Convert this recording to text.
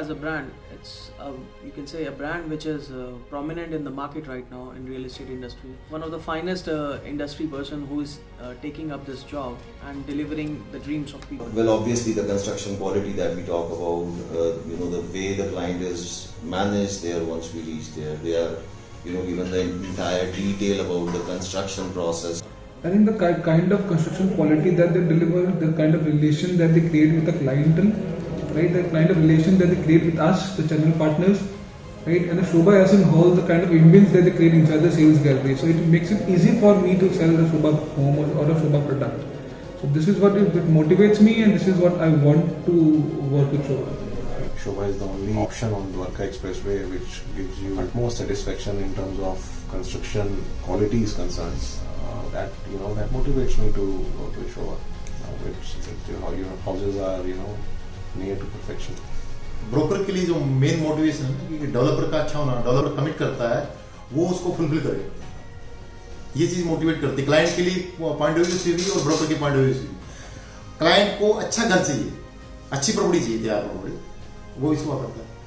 as a brand, it's you can say a brand which is prominent in the market right now in real estate industry. One of the finest industry person who is taking up this job and delivering the dreams of people. Well, obviously the construction quality that we talk about, the way the client is managed there once we reach there, they are, given the entire detail about the construction process. I think the kind of construction quality that they deliver, the kind of relation that they create with the clientele, right? The kind of relation that they create with us, the channel partners, right? And the Sobha as in whole, the kind of ambience that they create inside the sales gallery. So it makes it easy for me to sell the Sobha home or a Sobha product. So this is what it motivates me, and this is what I want to work with Sobha. Sobha is the only option on Dwarka Expressway which gives you utmost satisfaction in terms of construction quality is concerned. That motivates me to work with Sobha. Your houses are near to perfection. Broker के लिए जो main motivation है कि developer का अच्छा होना, developer commit करता है वो उसको फुलफिल करे, ये चीज मोटिवेट करती है क्लाइंट के लिए पॉइंट ऑफ व्यू से भी और ब्रोकर के पॉइंट ऑफ व्यू से भी। क्लाइंट को अच्छा घर चाहिए, अच्छी प्रॉपर्टी चाहिए, तैयार प्रॉपर्टी, वो इसको करता है।